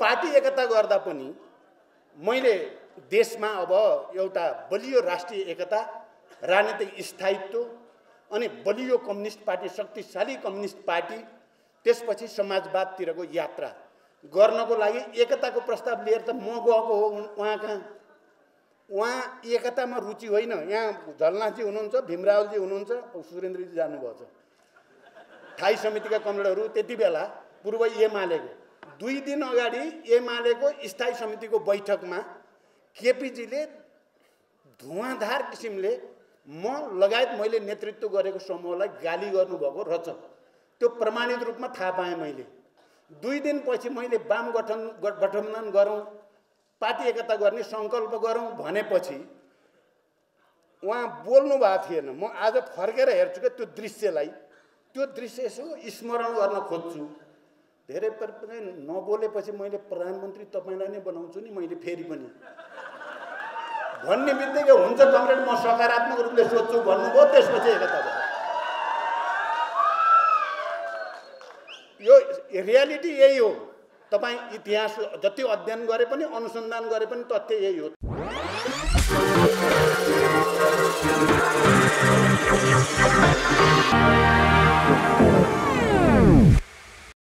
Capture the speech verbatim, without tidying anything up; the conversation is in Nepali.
पार्टी एकता गर्दा पनि मैले देशमा अब एउटा बलियो राष्ट्रिय एकता, राजनीतिक स्थायित्व अनि बलियो कम्युनिस्ट पार्टी, शक्तिशाली कम्युनिस्ट पार्टी, त्यसपछि समाजवादतिरको यात्रा गर्नको लागि एकताको प्रस्ताव लिएर त म गएको हो उहाँ कहाँ। उहाँ एकतामा रुचि होइन। यहाँ झलनाथजी हुनुहुन्छ, भीमरावजी हुनुहुन्छ, सुरेन्द्रजी जानुभएको छ। स्थायी समितिका कमरेडहरू त्यति बेला पूर्व एमालेको दुई दिन अगाडि एमालेको स्थायी समितिको बैठकमा केपीजीले धुवाँधार किसिमले म लगायत मैले नेतृत्व गरेको समूहलाई गाली गर्नुभएको रहेछ। त्यो प्रमाणित रूपमा थाहा पाएँ मैले। दुई दिनपछि मैले वाम गठन गठबन्धन गरौँ, पार्टी एकता गर्ने सङ्कल्प गरौँ भनेपछि उहाँ बोल्नु भएको थिएन। म आज फर्केर हेर्छु कि त्यो दृश्यलाई, त्यो दृश्य यसो स्मरण गर्न खोज्छु। धेरै पनि नबोलेपछि मैले प्रधानमन्त्री तपाईँलाई नै बनाउँछु नि मैले फेरि पनि भन्ने बित्तिकै हुन्छ कमरेड म सकारात्मक रूपले सोध्छु भन्नुभयो। त्यसपछि एकता भयो। यो रियालिटी यही हो। तपाईँ इतिहास जति अध्ययन गरे पनि, अनुसन्धान गरे पनि तथ्य यही हो।